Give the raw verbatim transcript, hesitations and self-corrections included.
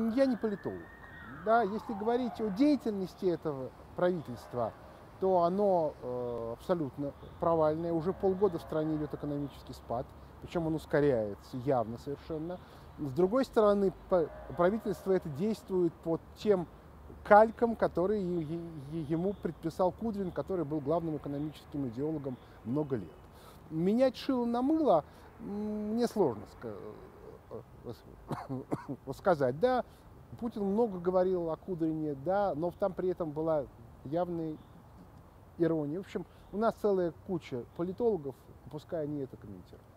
я не политолог. Да, если говорить о деятельности этого правительства, то оно э, абсолютно провальное. Уже полгода в стране идет экономический спад, причем он ускоряется явно совершенно. С другой стороны, правительство это действует под тем кальком, который ему предписал Кудрин, который был главным экономическим идеологом много лет. Менять шило на мыло мне сложно сказать. Да, Путин много говорил о Кудрине, да, но там при этом была явная ирония. В общем, у нас целая куча политологов, пускай они это комментируют.